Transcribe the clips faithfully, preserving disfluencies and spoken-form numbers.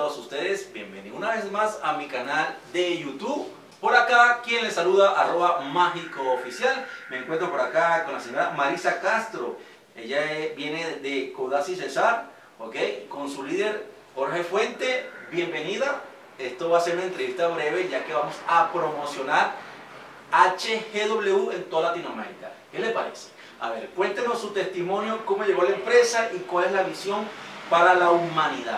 todos ustedes, bienvenidos una vez más a mi canal de YouTube. Por acá, quien les saluda, arroba mágico oficial. Me encuentro por acá con la señora Marisa Castro. Ella viene de Codazzi Cesar, ¿ok? Con su líder Jorge Fuente. Bienvenida. Esto va a ser una entrevista breve, ya que vamos a promocionar H G W en toda Latinoamérica. ¿Qué le parece? A ver, cuéntenos su testimonio, cómo llegó a la empresa y cuál es la visión para la humanidad.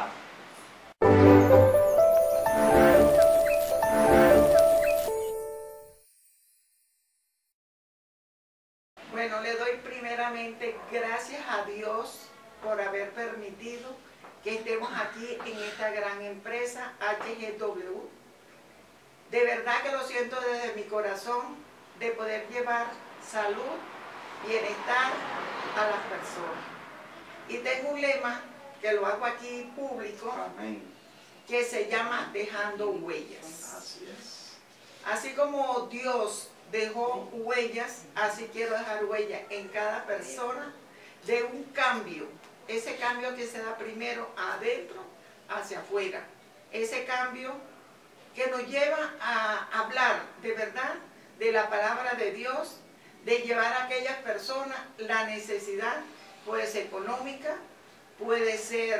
Bueno, le doy primeramente gracias a Dios por haber permitido que estemos aquí en esta gran empresa H G W. De verdad que lo siento desde mi corazón de poder llevar salud, bienestar a las personas. Y tengo un lema que lo hago aquí público. Amén. Que se llama Dejando Huellas. Así es. Así como Dios dejó huellas, así quiero dejar huellas en cada persona de un cambio. Ese cambio que se da primero adentro hacia afuera. Ese cambio que nos lleva a hablar de verdad de la palabra de Dios, de llevar a aquellas personas la necesidad, puede ser económica, puede ser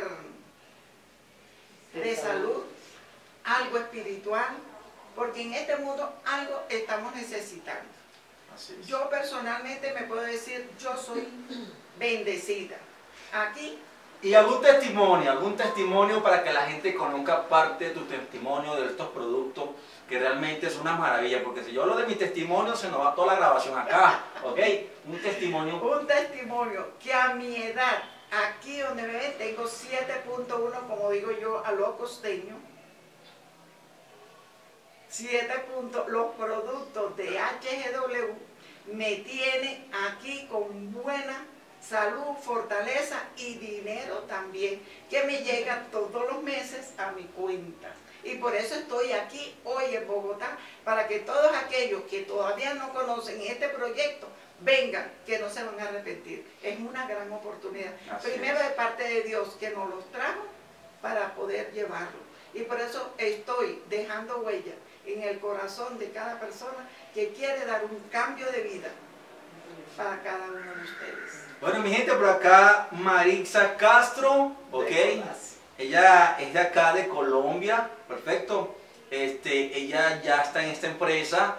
de salud, algo espiritual, porque en este mundo algo estamos necesitando. Así es. Yo personalmente me puedo decir, yo soy bendecida. Aquí. Y algún testimonio, algún testimonio para que la gente conozca parte de tu testimonio de estos productos, que realmente es una maravilla, porque si yo hablo de mi testimonio se nos va toda la grabación acá, ¿ok? Un testimonio. Un testimonio que a mi edad, aquí donde me ven, tengo siete punto uno, como digo yo, a lo costeño. siete puntos, los productos de H G W me tienen aquí con buena salud, fortaleza y dinero también, que me llega todos los meses a mi cuenta. Y por eso estoy aquí hoy en Bogotá, para que todos aquellos que todavía no conocen este proyecto, vengan, que no se van a arrepentir. Es una gran oportunidad. Así Primero es. de parte de Dios, que nos los trajo para poder llevarlo. Y por eso estoy dejando huella en el corazón de cada persona que quiere dar un cambio de vida para cada uno de ustedes. Bueno, mi gente, por acá Marisa Castro, ok. Ella es de acá de Colombia, perfecto. Este, ella ya está en esta empresa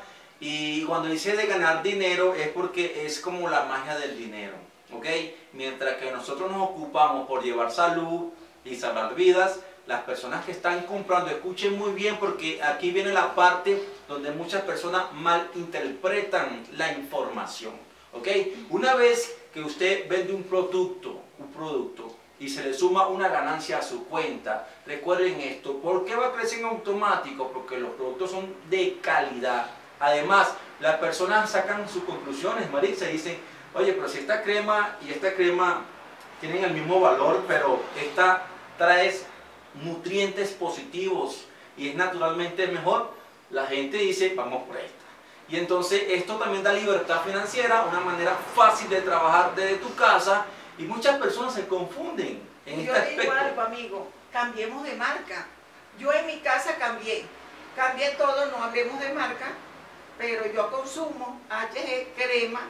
y cuando dice de ganar dinero es porque es como la magia del dinero, ok. Mientras que nosotros nos ocupamos por llevar salud y salvar vidas, las personas que están comprando, escuchen muy bien, porque aquí viene la parte donde muchas personas malinterpretan la información, ok. Una vez que usted vende un producto, un producto y se le suma una ganancia a su cuenta, recuerden esto, ¿por qué va a crecer en automático? Porque los productos son de calidad. Además, las personas sacan sus conclusiones, Marisa, y dicen, oye, pero si esta crema y esta crema tienen el mismo valor, pero esta trae nutrientes positivos y es naturalmente mejor, la gente dice, vamos por esta. Y entonces esto también da libertad financiera, una manera fácil de trabajar desde tu casa, y muchas personas se confunden en Yo este digo aspecto. algo, amigo, cambiemos de marca. Yo en mi casa cambié, cambié todo, no hablemos de marca, pero yo consumo H G, crema,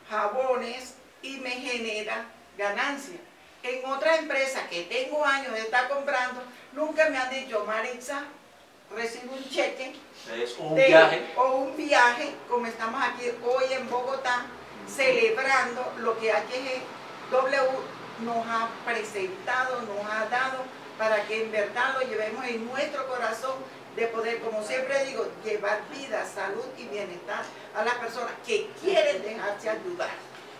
jabones y me genera ganancia. En otra empresa que tengo años de estar comprando, nunca me han dicho, Marisa, recibo un cheque Es un de- viaje. o un viaje, como estamos aquí hoy en Bogotá, celebrando lo que H G W nos ha presentado, nos ha dado, para que en verdad lo llevemos en nuestro corazón, de poder, como siempre digo, llevar vida, salud y bienestar a las personas que quieren dejarse ayudar.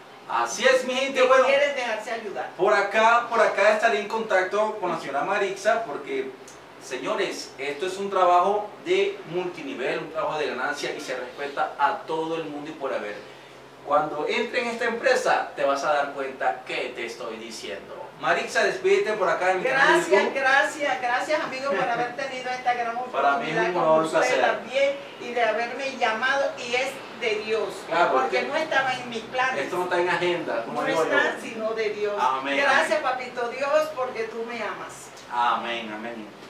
Así es, mi gente. Que Bueno, quieren dejarse ayudar. por acá, por acá estaré en contacto con la señora Marisa, porque, señores, esto es un trabajo de multinivel, un trabajo de ganancia, y se respeta a todo el mundo y por haber. Cuando entre en esta empresa, te vas a dar cuenta que te estoy diciendo. Marisa, despídete por acá en mi canal de Gracias, YouTube. gracias, gracias amigos por haber tenido esta gran Para mí es oportunidad un con honor, un ustedes placer. también, y de haberme llamado, y es de Dios, Claro, porque porque no estaba en mis planes. Esto no está en agenda, como No digo yo. está sino de Dios. Amén, Gracias, amén. papito Dios, porque tú me amas. Amén, amén.